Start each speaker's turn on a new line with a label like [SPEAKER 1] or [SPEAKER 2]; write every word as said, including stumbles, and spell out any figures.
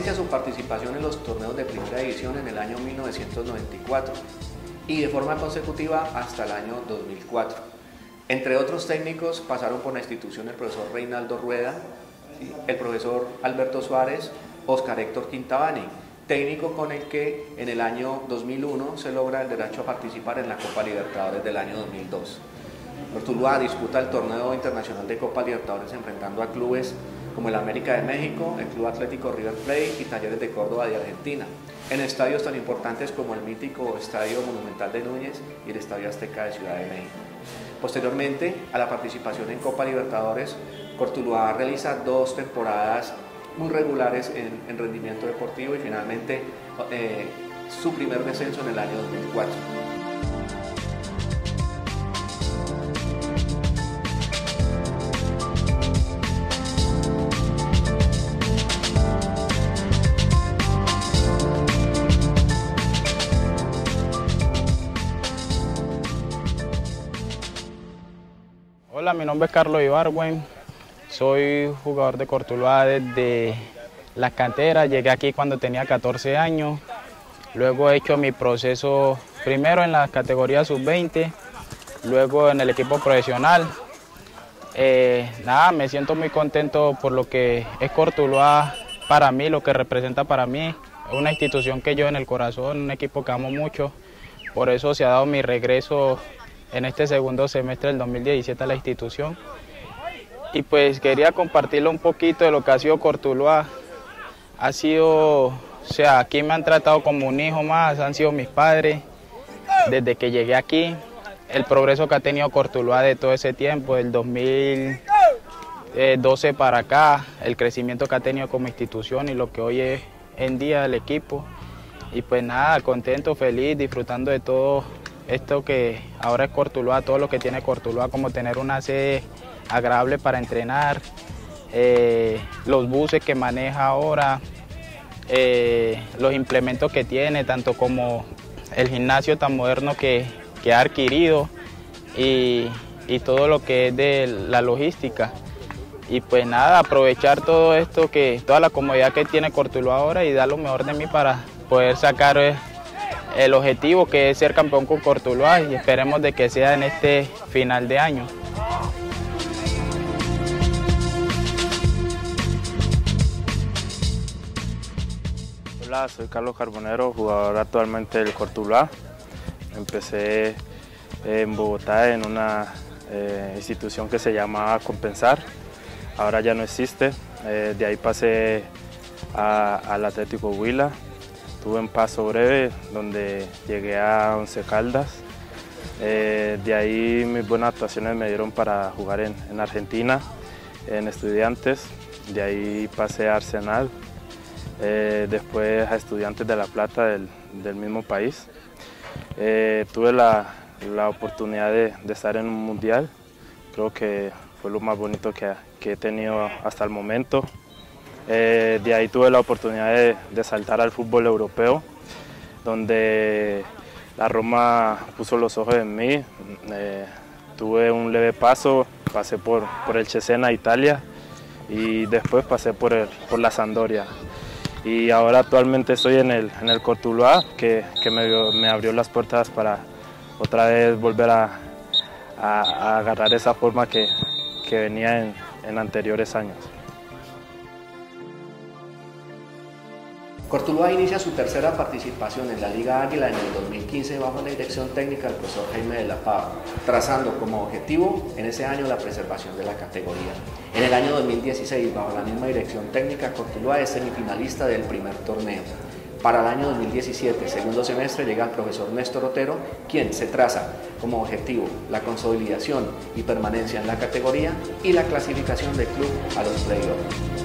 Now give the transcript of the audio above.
[SPEAKER 1] inicia su participación en los torneos de primera división en el año mil novecientos noventa y cuatro y de forma consecutiva hasta el año dos mil cuatro. Entre otros técnicos pasaron por la institución el profesor Reinaldo Rueda, el profesor Alberto Suárez, Oscar Héctor Quintabani, técnico con el que en el año dos mil uno se logra el derecho a participar en la Copa Libertadores del año dos mil dos. Cortuluá disputa el torneo internacional de Copa Libertadores enfrentando a clubes como el América de México, el Club Atlético River Plate y Talleres de Córdoba de Argentina, en estadios tan importantes como el mítico Estadio Monumental de Núñez y el Estadio Azteca de Ciudad de México. Posteriormente a la participación en Copa Libertadores, Cortuluá realiza dos temporadas muy regulares en, en rendimiento deportivo y finalmente eh, su primer descenso en el año dos mil cuatro.
[SPEAKER 2] Hola, mi nombre es Carlos Ibargüen, soy jugador de Cortuluá desde la cantera, llegué aquí cuando tenía catorce años, luego he hecho mi proceso primero en la categoría sub veinte, luego en el equipo profesional. Eh, nada, me siento muy contento por lo que es Cortuluá para mí, lo que representa para mí, es una institución que yo en el corazón, un equipo que amo mucho, por eso se ha dado mi regreso en este segundo semestre del dos mil diecisiete a la institución. Y pues quería compartirle un poquito de lo que ha sido Cortuluá. Ha sido, o sea, aquí me han tratado como un hijo más, han sido mis padres desde que llegué aquí. El progreso que ha tenido Cortuluá de todo ese tiempo, del dos mil doce para acá, el crecimiento que ha tenido como institución y lo que hoy es en día el equipo. Y pues nada, contento, feliz, disfrutando de todo esto que ahora es Cortuluá, todo lo que tiene Cortuluá, como tener una sede agradable para entrenar, eh, los buses que maneja ahora, eh, los implementos que tiene, tanto como el gimnasio tan moderno que, que ha adquirido y, y todo lo que es de la logística. Y pues nada, aprovechar todo esto, que toda la comodidad que tiene Cortuluá ahora y dar lo mejor de mí para poder sacar eh, el objetivo, que es ser campeón con Cortuluá, y esperemos de que sea en este final de año.
[SPEAKER 3] Hola, soy Carlos Carbonero, jugador actualmente del Cortuluá. Empecé en Bogotá en una eh, institución que se llamaba Compensar, ahora ya no existe. Eh, de ahí pasé a, al Atlético Huila. Tuve un paso breve donde llegué a Once Caldas. Eh, de ahí mis buenas actuaciones me dieron para jugar en, en Argentina, en Estudiantes. De ahí pasé a Arsenal, eh, después a Estudiantes de La Plata del, del mismo país. Eh, tuve la, la oportunidad de, de estar en un mundial, creo que fue lo más bonito que, que he tenido hasta el momento. Eh, de ahí tuve la oportunidad de, de saltar al fútbol europeo, donde la Roma puso los ojos en mí. Eh, tuve un leve paso, pasé por, por el Cesena, Italia, y después pasé por, el, por la Sampdoria. Y ahora actualmente estoy en el, en el Cortuluá, que, que me, me abrió las puertas para otra vez volver a, a, a agarrar esa forma que, que venía en, en anteriores años.
[SPEAKER 1] Cortuluá inicia su tercera participación en la Liga Águila en el dos mil quince bajo la dirección técnica del profesor Jaime de la Pava, trazando como objetivo en ese año la preservación de la categoría. En el año dos mil dieciséis, bajo la misma dirección técnica, Cortuluá es semifinalista del primer torneo. Para el año dos mil diecisiete, segundo semestre, llega el profesor Néstor Otero, quien se traza como objetivo la consolidación y permanencia en la categoría y la clasificación del club a los playoffs.